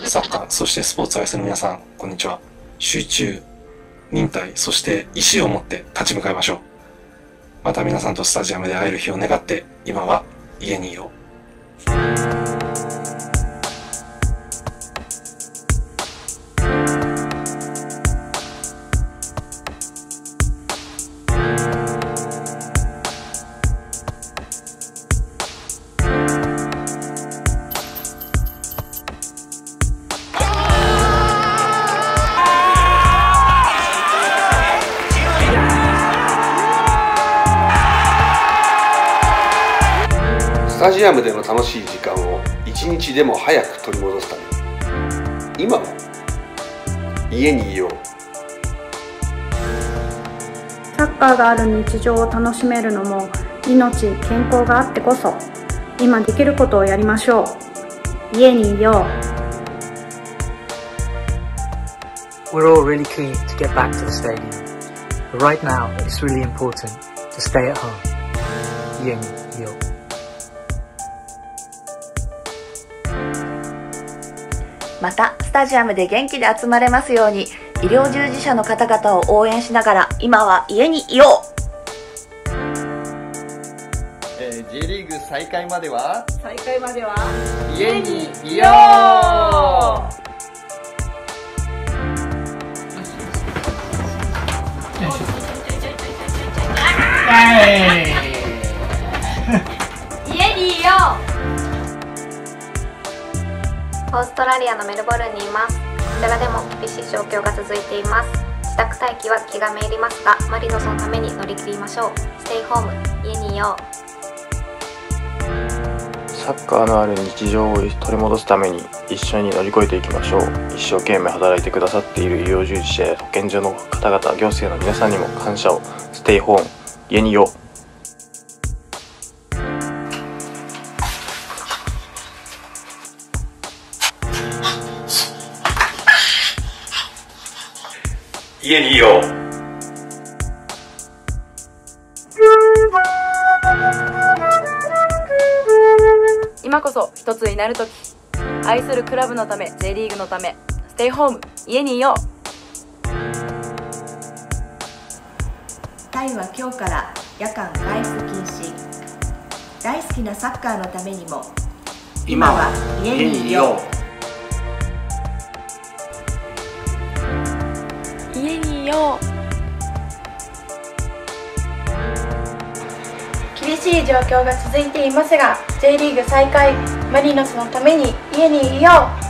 サッカー、そしてスポーツを愛する皆さん、こんにちは。集中、忍耐、そして意志を持って立ち向かいましょう。また皆さんとスタジアムで会える日を願って、今は家にいよう。 スタジアムでの楽しい時間を一日でも早く取り戻すために、今は家にいよう。 サッカーがある日常を楽しめるのも命、健康があってこそ。今できることをやりましょう。家にいよう。We're all really keen to get back to the stadium, but right now it's really important to stay at home. 家にいよう。 またスタジアムで元気で集まれますように、医療従事者の方々を応援しながら今は家にいよう。 J リーグ再開までは家にいよう。 家にいよう。オーストラリアのメルボルンにいます。こちらでも厳しい状況が続いています。自宅待機は気がめいりますが、マリノスのために乗り切りましょう。ステイホーム、家にいよう。 サッカーのある日常を取り戻すために一緒に乗り越えていきましょう。一生懸命働いてくださっている医療従事者や保健所の方々、行政の皆さんにも感謝を。ステイホーム、家にいよう。 家にいよう。 今こそ一つになるとき。愛するクラブのため、J リーグのため、ステイホーム、家にいよう。 タイは今日から夜間外出禁止。大好きなサッカーのためにも今は家にいよう。家にいよう。 厳しい状況が続いていますが、 J リーグ再開、マリノスのために家にいよう。